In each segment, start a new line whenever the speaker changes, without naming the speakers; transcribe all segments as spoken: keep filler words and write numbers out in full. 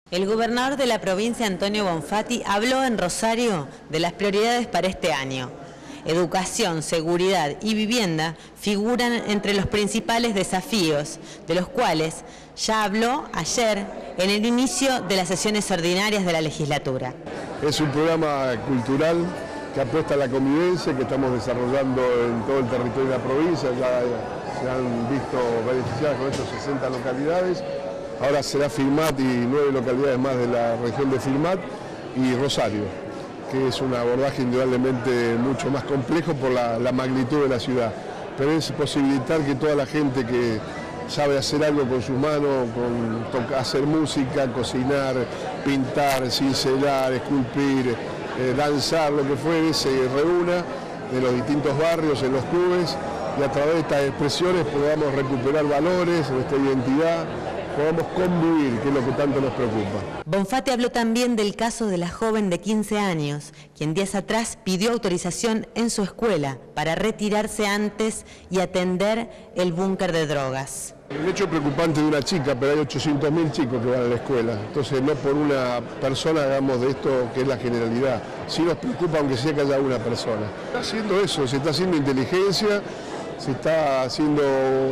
El gobernador de la provincia, Antonio Bonfatti, habló en Rosario de las prioridades para este año. Educación, seguridad y vivienda figuran entre los principales desafíos, de los cuales ya habló ayer en el inicio de las sesiones ordinarias de la legislatura.
Es un programa cultural que apuesta a la convivencia, que estamos desarrollando en todo el territorio de la provincia. Ya se han visto beneficiadas con estos sesenta localidades. Ahora será Firmat y nueve localidades más de la región de Firmat y Rosario, que es un abordaje indudablemente mucho más complejo por la, la magnitud de la ciudad. Pero es posibilitar que toda la gente que sabe hacer algo con sus manos, con tocar, hacer música, cocinar, pintar, cincelar, esculpir, eh, danzar, lo que fuere, se reúna de los distintos barrios, en los clubes, y a través de estas expresiones podamos recuperar valores, nuestra identidad, podamos convivir, que es lo que tanto nos preocupa.
Bonfatti habló también del caso de la joven de quince años, quien días atrás pidió autorización en su escuela para retirarse antes y atender el búnker de drogas.
El hecho preocupante de una chica, pero hay ochocientos mil chicos que van a la escuela, entonces no por una persona hagamos de esto que es la generalidad. Sí nos preocupa aunque sea que haya una persona. Está haciendo eso, se está haciendo inteligencia, se está haciendo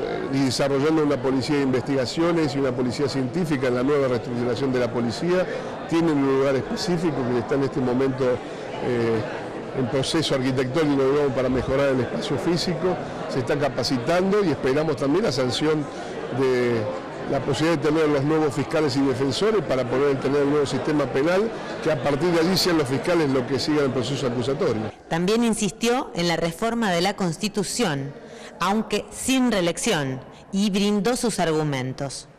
y desarrollando una policía de investigaciones y una policía científica en la nueva reestructuración de la policía. Tienen un lugar específico que está en este momento eh, en proceso arquitectónico, digamos, para mejorar el espacio físico. Se está capacitando y esperamos también la sanción de la posibilidad de tener los nuevos fiscales y defensores para poder tener un nuevo sistema penal, que a partir de allí sean los fiscales los que sigan el proceso acusatorio.
También insistió en la reforma de la Constitución, aunque sin reelección, y brindó sus argumentos.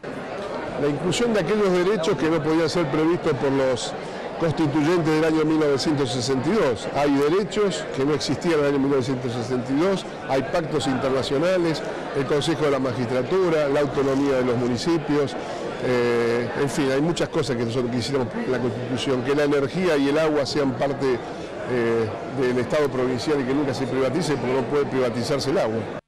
La inclusión de aquellos derechos que no podían ser previstos por los constituyentes del año mil novecientos sesenta y dos. Hay derechos que no existían en el año mil novecientos sesenta y dos, hay pactos internacionales, el Consejo de la Magistratura, la autonomía de los municipios, eh, en fin, hay muchas cosas que nosotros quisiéramos poner en la Constitución, que la energía y el agua sean parte eh, del Estado provincial y que nunca se privatice, porque no puede privatizarse el agua.